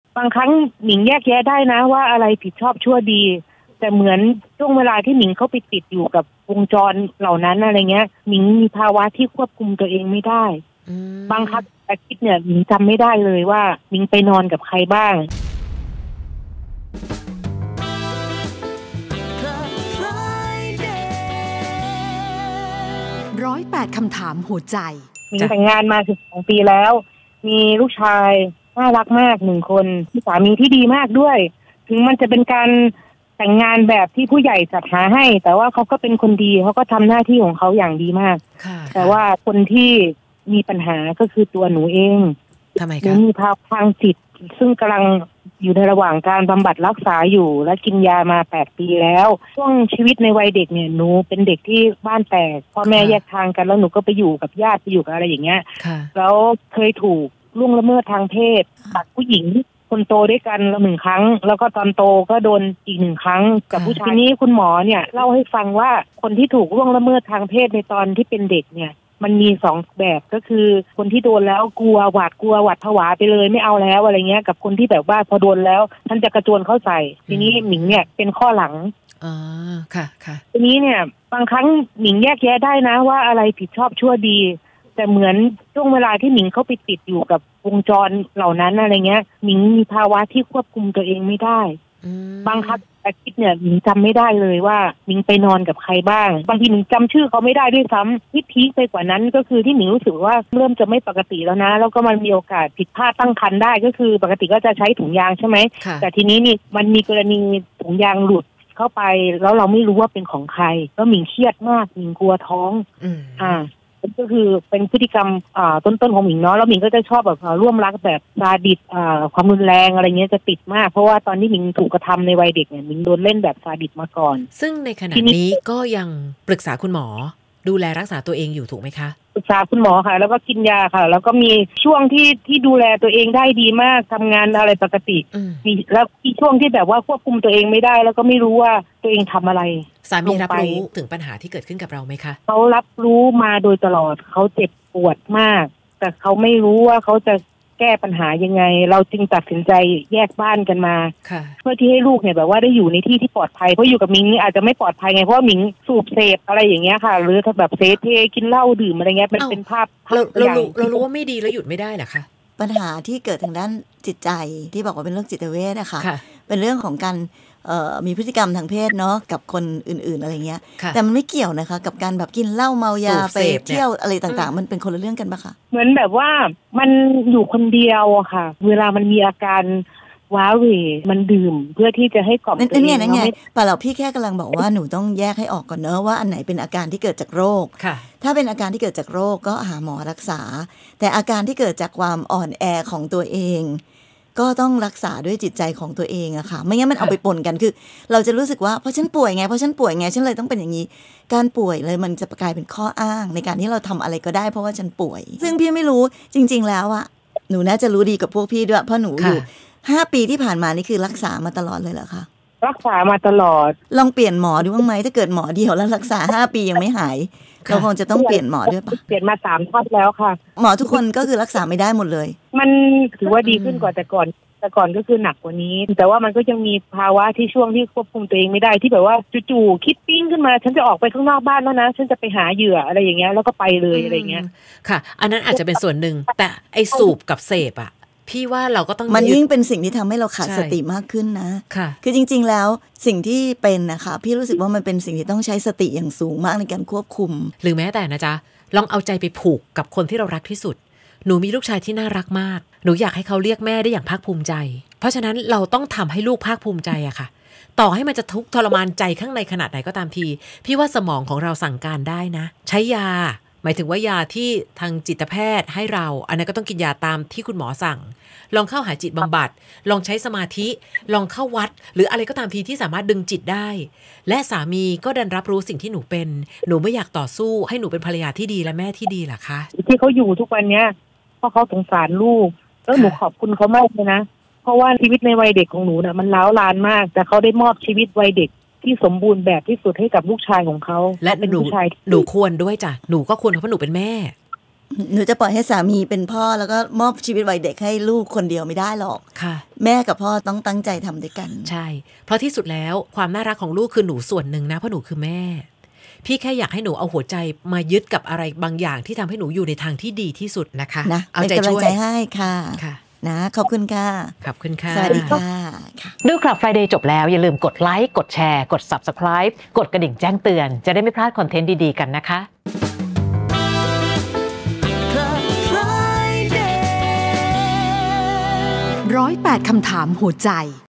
บางครั้งหมิงแยกแยะได้นะว่าอะไรผิดชอบชั่วดีแต่เหมือนช่วงเวลาที่หมิงเข้าไปติดอยู่กับวงจรเหล่านั้นอะไรเงี้ยหมิงมีภาวะที่ควบคุมตัวเองไม่ได้บางครั้งอาทิตย์เนี่ยหมิงจำไม่ได้เลยว่าหมิงไปนอนกับใครบ้าง 108 คำถามหัวใจหมิงแต่งงานมา12 ปีแล้วมีลูกชายน่ารักมาก1 คนที่สามีที่ดีมากด้วยถึงมันจะเป็นการแต่งงานแบบที่ผู้ใหญ่จัดหาให้แต่ว่าเขาก็เป็นคนดีเขาก็ทำหน้าที่ของเขาอย่างดีมากแต่ว่าคนที่มีปัญหาก็คือตัวหนูเองทำไมคะหนูมีภาวะทางจิตซึ่งกำลังอยู่ในระหว่างการบำบัดรักษาอยู่และกินยามา8 ปีแล้วช่วงชีวิตในวัยเด็กเนี่ยหนูเป็นเด็กที่บ้านแตกพ่อแม่แยกทางกันแล้วหนูก็ไปอยู่กับญาติไปอยู่กับอะไรอย่างเงี้ยแล้วเคยถูกล่วงละเมิดทางเพศจากผู้หญิงคนโตด้วยกัน1 ครั้งแล้วก็ตอนโตก็โดนอีก1 ครั้งกับผู้ชายทีนี้คุณหมอเนี่ยเล่าให้ฟังว่าคนที่ถูกล่วงละเมิดทางเพศในตอนที่เป็นเด็กเนี่ยมันมี2 แบบก็คือคนที่โดนแล้วกลัวหวาดผวาไปเลยไม่เอาแล้วอะไรเงี้ยกับคนที่แบบว่าพอโดนแล้วท่านจะกระโจนเข้าใส่ทีนี้หมิงเนี่ยเป็นข้อหลังค่ะทีนี้เนี่ยบางครั้งหมิงแยกแยะได้นะว่าอะไรผิดชอบชั่วดีแต่เหมือนช่วงเวลาที่หมิงเข้าไปติดอยู่กับวงจรเหล่านั้นอะไรเงี้ยหมิงมีภาวะที่ควบคุมตัวเองไม่ได้บางครั้งอาทิตย์เนี่ยหมิงจำไม่ได้เลยว่าหมิงไปนอนกับใครบ้างบางทีหมิงจำชื่อเขาไม่ได้ด้วยซ้ำที่พีคไปกว่านั้นก็คือที่หมิงรู้สึกว่าเริ่มจะไม่ปกติแล้วนะแล้วก็มันมีโอกาสผิดพลาดตั้งครรภ์ได้ก็คือปกติก็จะใช้ถุงยางใช่ไหมแต่ทีนี้นี่มันมีกรณีถุงยางหลุดเข้าไปแล้วเราไม่รู้ว่าเป็นของใครแล้วหมิงเครียดมากหมิงกลัวท้องก็คือเป็นพฤติกรรมต้นของหมิงเนาะแล้วหมิงก็จะชอบแบบร่วมรักแบบซาดิสความรุนแรงอะไรเงี้ยจะติดมากเพราะว่าตอนที่หมิงถูกกระทำในวัยเด็กเนี่ยหมิงโดนเล่นแบบซาดิสมาก่อนซึ่งในขณะนี้ก็ยังปรึกษาคุณหมอดูแลรักษาตัวเองอยู่ถูกไหมคะปรึกษาคุณหมอค่ะแล้วก็กินยาค่ะแล้วก็มีช่วงที่ดูแลตัวเองได้ดีมากทำงานอะไรปกติมีแล้วมีช่วงที่แบบว่าควบคุมตัวเองไม่ได้แล้วก็ไม่รู้ว่าตัวเองทำอะไรสามีรับรู้ถึงปัญหาที่เกิดขึ้นกับเราไหมคะเขารับรู้มาโดยตลอดเขาเจ็บปวดมากแต่เขาไม่รู้ว่าเขาจะแก้ปัญหายังไงเราจึงตัดสินใจแยกบ้านกันมาเพื่อที่ให้ลูกเนี่ยแบบว่าได้อยู่ในที่ที่ปลอดภัยเพราะอยู่กับมิงนี่อาจจะไม่ปลอดภัยไงเพราะว่ามิงสูบเสพอะไรอย่างเงี้ยค่ะหรือถ้าแบบเสพกินเหล้าดื่มอะไรเงี้ยเป็นภาพเรารู้ว่าไม่ดีแล้วหยุดไม่ได้เหรอคะปัญหาที่เกิดทางด้านจิตใจที่บอกว่าเป็นโรคจิตเวชนะคะเป็นเรื่องของการมีพฤติกรรมทางเพศเนาะกับคนอื่นๆอะไรเงี้ยแต่มันไม่เกี่ยวนะคะกับการแบบกินเหล้าเมายาไปเที่ยวอะไรต่างๆมันเป็นคนละเรื่องกันปะคะเหมือนแบบว่ามันอยู่คนเดียวอะค่ะเวลามันมีอาการว้าเหวมันดื่มเพื่อที่จะให้กล่อมตัวเองนั่นไงป่ะเราพี่แค่กำลังบอกว่าหนูต้องแยกให้ออกก่อนเนอะว่าอันไหนเป็นอาการที่เกิดจากโรคถ้าเป็นอาการที่เกิดจากโรคก็หาหมอรักษาแต่อาการที่เกิดจากความอ่อนแอของตัวเองก็ต้องรักษาด้วยจิตใจของตัวเองอะค่ะไม่งั้นมันเอาไปปนกันคือเราจะรู้สึกว่าเพราะฉันป่วยไงฉันเลยต้องเป็นอย่างนี้การป่วยเลยมันจะกลายเป็นข้ออ้างในการที่เราทำอะไรก็ได้เพราะว่าฉันป่วยซึ่งพี่ไม่รู้จริงๆแล้วอะหนูน่าจะรู้ดีกับพวกพี่ด้วยเพราะหนูอยู่5 ปีที่ผ่านมานี่คือรักษามาตลอดเลยเหรอคะรักษามาตลอดลองเปลี่ยนหมอดูบ้างไหมถ้าเกิดหมอเดียวแล้วรักษา5 ปียังไม่หายเราคงจะต้องเปลี่ยนหมอด้วยปะเปลี่ยนมา3 รอบแล้วค่ะหมอทุกคนก็คือรักษาไม่ได้หมดเลยมันถือว่าดีขึ้นกว่าแต่ก่อนก็คือหนักกว่านี้แต่ว่ามันก็ยังมีภาวะที่ช่วงที่ควบคุมตัวเองไม่ได้ที่แบบว่าจู่ๆคิดปิ้งขึ้นมาฉันจะออกไปข้างนอกบ้านแล้วนะฉันจะไปหาเหยื่ออะไรอย่างเงี้ยแล้วก็ไปเลยอะไรเงี้ยค่ะอันนั้นอาจจะเป็นส่วนหนึ่งแต่ไอ้สูบกับเสพอะพี่ว่าเราก็ต้องมันยิ่งเป็นสิ่งที่ทำให้เราขาดสติมากขึ้นนะคือจริงๆแล้วสิ่งที่เป็นนะคะพี่รู้สึกว่ามันเป็นสิ่งที่ต้องใช้สติอย่างสูงมากในการควบคุมหรือแม้แต่นะจ๊ะลองเอาใจไปผูกกับคนที่เรารักที่สุดหนูมีลูกชายที่น่ารักมากหนูอยากให้เขาเรียกแม่ได้อย่างภาคภูมิใจเพราะฉะนั้นเราต้องทำให้ลูกภาคภูมิใจอะค่ะต่อให้มันจะทุกข์ทรมานใจข้างในขนาดไหนก็ตามทีพี่ว่าสมองของเราสั่งการได้นะใช้ยาหมายถึงว่ายาที่ทางจิตแพทย์ให้เราอันนั้นก็ต้องกินยาตามที่คุณหมอสั่งลองเข้าหาจิตบำบัดลองใช้สมาธิลองเข้าวัดหรืออะไรก็ตามทีที่สามารถดึงจิตได้และสามีก็ดันรับรู้สิ่งที่หนูเป็นหนูไม่อยากต่อสู้ให้หนูเป็นภรรยาที่ดีและแม่ที่ดีล่ะคะที่เขาอยู่ทุกวันเนี้ยเพราะเขาสงสารลูกแล้วหนูขอบคุณเขามากเลยนะเพราะว่าชีวิตในวัยเด็กของหนูน่ะมันร้าวรานมากแต่เขาได้มอบชีวิตวัยเด็กที่สมบูรณ์แบบที่สุดให้กับลูกชายของเขาและหนูควรด้วยจ้ะหนูก็ควรเพราะหนูเป็นแม่หนูจะปล่อยให้สามีเป็นพ่อแล้วก็มอบชีวิตวัยเด็กให้ลูกคนเดียวไม่ได้หรอกค่ะแม่กับพ่อต้องตั้งใจทำด้วยกันใช่เพราะที่สุดแล้วความน่ารักของลูกคือหนูส่วนหนึ่งนะเพราะหนูคือแม่พี่แค่อยากให้หนูเอาหัวใจมายึดกับอะไรบางอย่างที่ทำให้หนูอยู่ในทางที่ดีที่สุดนะคะนะเอาใจช่วยให้ค่ะนะขอบคุณค่ะขอบคุณค่ะสวัสดีค่ะดูคลับ Friday จบแล้วอย่าลืมกดไลค์กดแชร์กด Subscribe กดกระดิ่งแจ้งเตือนจะได้ไม่พลาดคอนเทนต์ดีๆกันนะคะ 108 คำถามหัวใจ